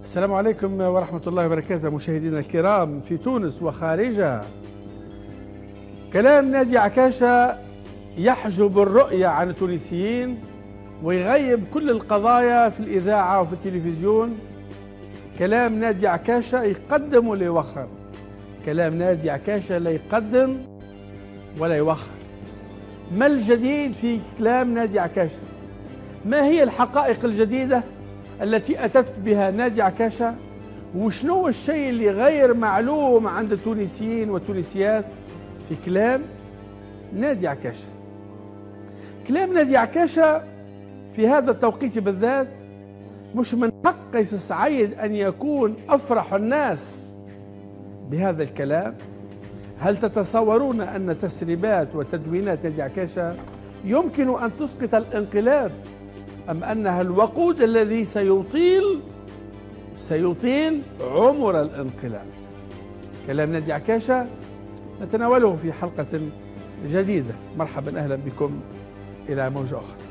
السلام عليكم ورحمة الله وبركاته مشاهدينا الكرام في تونس وخارجها. كلام نادي عكاشة يحجب الرؤية عن التونسيين ويغيب كل القضايا في الإذاعة وفي التلفزيون. كلام نادي عكاشة يقدم ولا يوخر. كلام نادي عكاشة لا يقدم ولا يوخر. ما الجديد في كلام نادي عكاشة؟ ما هي الحقائق الجديدة التي أتت بها نادي عكاشة؟ وشنو الشيء اللي غير معلوم عند التونسيين والتونسيات في كلام نادي عكاشة؟ كلام نادي عكاشة في هذا التوقيت بالذات مش من حق قيس سعيد أن يكون أفرح الناس بهذا الكلام. هل تتصورون أن تسريبات وتدوينات نادي عكاشة يمكن أن تسقط الانقلاب، أم أنها الوقود الذي سيطيل عمر الانقلاب؟ كلام نادي عكاشة نتناوله في حلقة جديدة. مرحبا، أهلا بكم إلى موجة أخرى.